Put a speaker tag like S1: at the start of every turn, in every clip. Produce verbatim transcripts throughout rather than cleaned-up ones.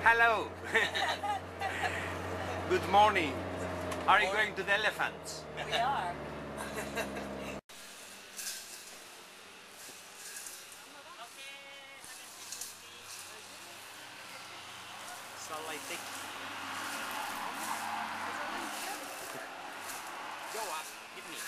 S1: Hello. Good morning. Are you going to the elephants?
S2: We are.
S1: So I think. Go up, hit me.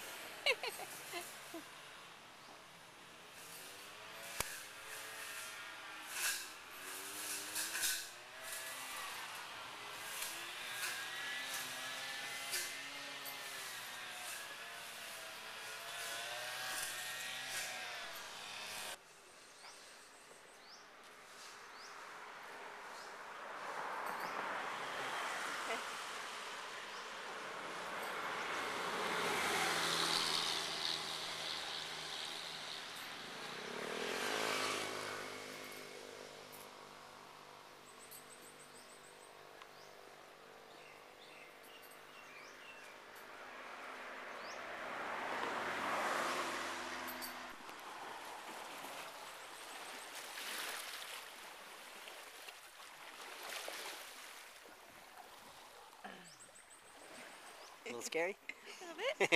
S2: A little scary? A little bit.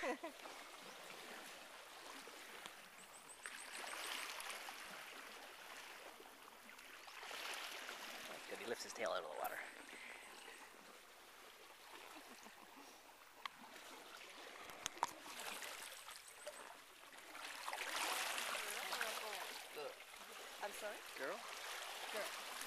S3: That's good, he lifts his tail out of the water.
S2: I'm sorry?
S3: Girl?
S2: Girl.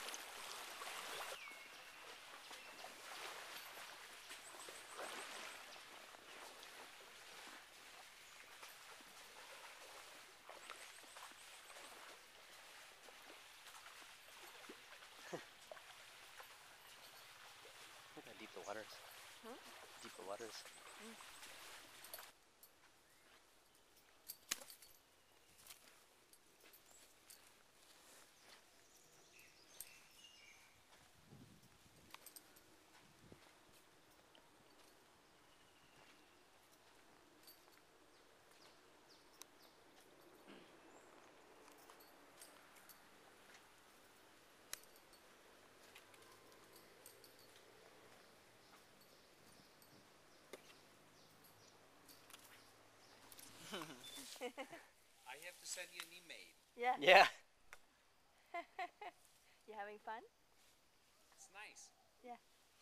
S3: Look how deep the water is.
S2: Hmm?
S3: Deep the water is.
S2: Mm.
S1: I have to send you an email.
S2: Yeah.
S3: Yeah.
S2: You having fun?
S1: It's nice.
S2: Yeah.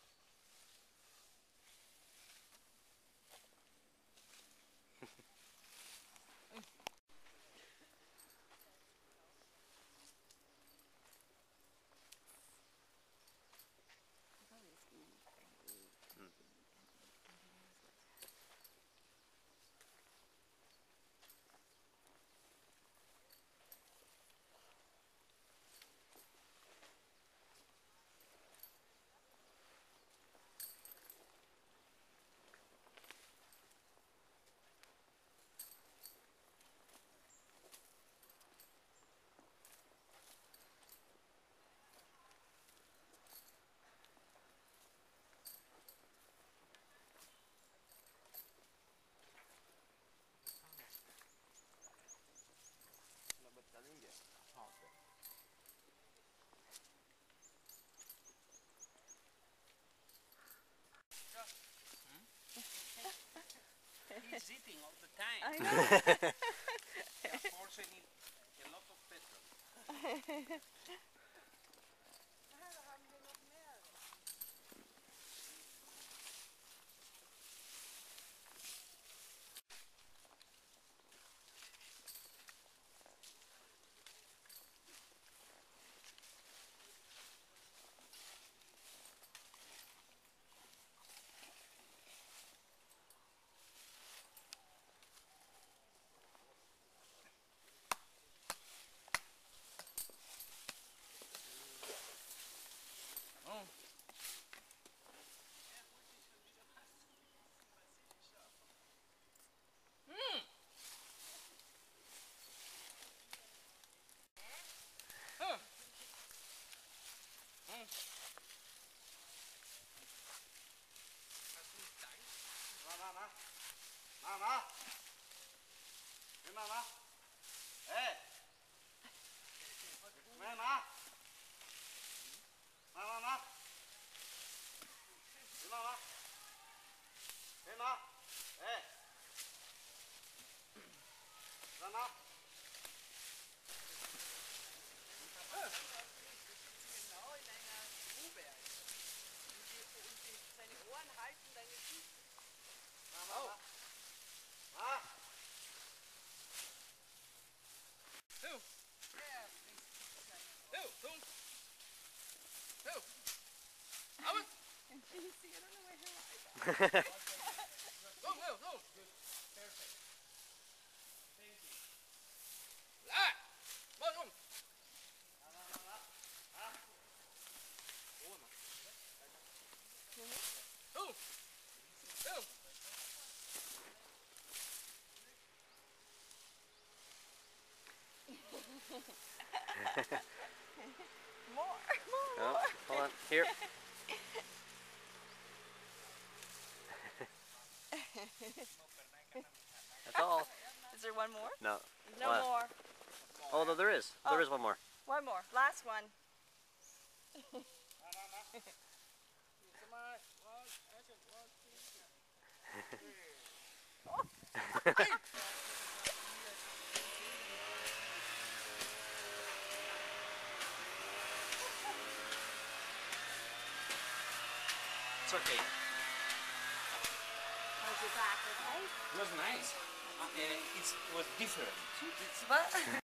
S1: He's eating all the time.
S2: I know.
S1: Unfortunately, a lot of petrol.
S4: Genau in einer Grube. Und, die, und die, seine Ohren halten deine Füße.
S1: Oh. Ah. Who?
S4: Ja,
S1: Who? Who? Who? Out.
S4: and Casey, I don't know where her eyes are.
S1: Go, go, go. Good. Perfect. Thank you. Ah. Come on. Who? Who?
S2: More, more,
S3: Oh,
S2: more.
S3: hold on. Here. That's all.
S2: Is there one more?
S3: No.
S2: There's no
S3: What?
S2: more.
S3: Oh, no, there is. There
S2: Oh.
S3: is one more.
S2: One more. Last one.
S1: It's okay.
S2: How's your back, okay?
S1: It was nice. Uh, it was different.
S2: What?